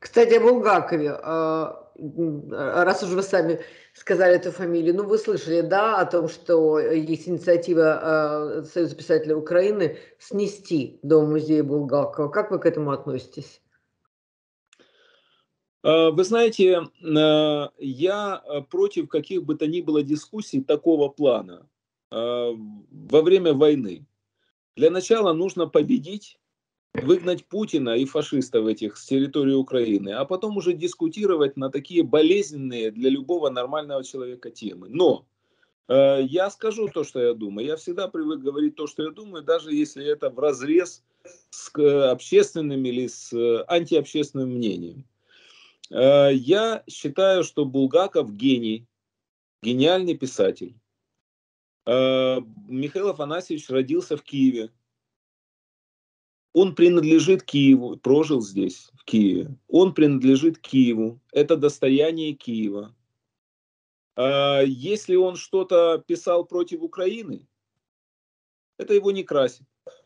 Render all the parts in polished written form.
Кстати, о Булгакове. Раз уж вы сами сказали эту фамилию, ну, вы слышали, да, о том, что есть инициатива Союза писателей Украины снести Дом-музей Булгакова. Как вы к этому относитесь? Вы знаете, я против каких бы то ни было дискуссий такого плана во время войны. Для начала нужно победить, выгнать Путина и фашистов этих с территории Украины, а потом уже дискутировать на такие болезненные для любого нормального человека темы. Но я скажу то, что я думаю. Я всегда привык говорить то, что я думаю, даже если это вразрез с общественным или с антиобщественным мнением. Я считаю, что Булгаков гений, гениальный писатель. Михаил Афанасьевич родился в Киеве. Он принадлежит Киеву, прожил здесь, в Киеве. Он принадлежит Киеву. Это достояние Киева. Если он что-то писал против Украины, это его не красит.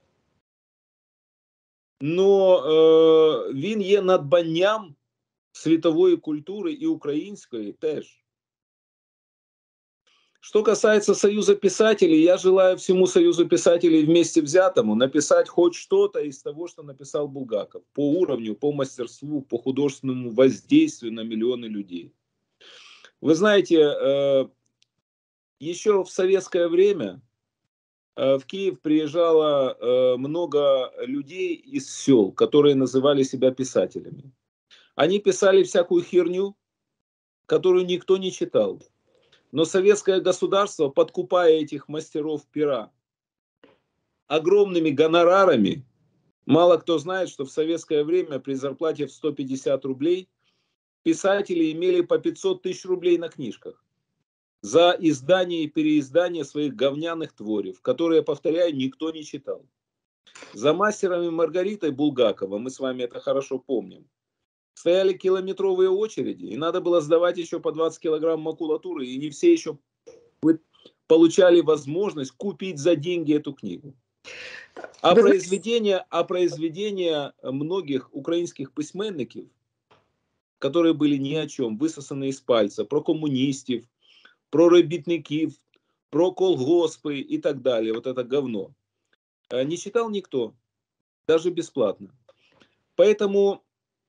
Но він є надбанням світової культури и украинской теж. Что касается Союза писателей, я желаю всему Союзу писателей вместе взятому написать хоть что-то из того, что написал Булгаков. По уровню, по мастерству, по художественному воздействию на миллионы людей. Вы знаете, еще в советское время в Киев приезжало много людей из сел, которые называли себя писателями. Они писали всякую херню, которую никто не читал. Но советское государство, подкупая этих мастеров пера огромными гонорарами, мало кто знает, что в советское время при зарплате в 150 рублей писатели имели по 500 тысяч рублей на книжках за издание и переиздание своих говняных творев, которые, повторяю, никто не читал. За «Мастером и Маргаритой» Булгакова, мы с вами это хорошо помним, стояли километровые очереди, и надо было сдавать еще по 20 килограмм макулатуры, и не все еще получали возможность купить за деньги эту книгу. А произведения многих украинских письменников, которые были ни о чем, высосаны из пальца, про коммунистов, про робітників, про колгоспы и так далее, вот это говно, не читал никто, даже бесплатно. Поэтому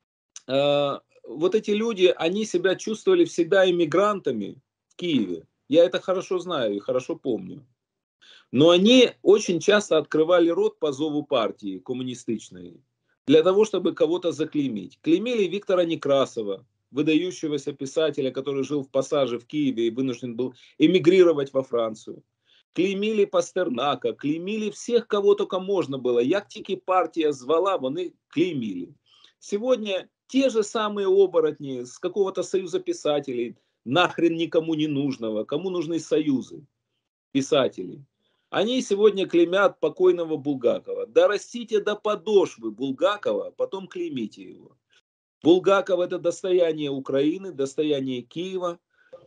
вот эти люди, они себя чувствовали всегда иммигрантами в Киеве. Я это хорошо знаю и хорошо помню. Но они очень часто открывали рот по зову партии коммунистичной для того, чтобы кого-то заклеймить. Клеймили Виктора Некрасова, выдающегося писателя, который жил в Пассаже в Киеве и вынужден был эмигрировать во Францию. Клеймили Пастернака, клеймили всех, кого только можно было. Як тільки партия звала, вони клеймили. Сегодня те же самые оборотни с какого-то союза писателей, нахрен никому не нужного, кому нужны союзы писателей. Они сегодня клеймят покойного Булгакова. Дорастите до подошвы Булгакова, потом клеймите его. Булгаков — это достояние Украины, достояние Киева.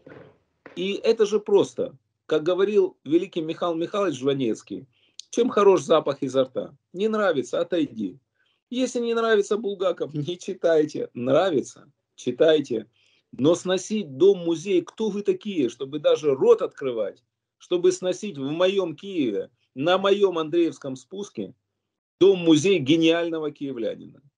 И это же просто. Как говорил великий Михаил Михайлович Жванецкий, чем хорош запах изо рта? Не нравится — отойди. Если не нравится Булгаков, не читайте. Нравится — читайте. Но сносить дом-музей, кто вы такие, чтобы даже рот открывать, чтобы сносить в моем Киеве, на моем Андреевском спуске, дом-музей гениального киевлянина?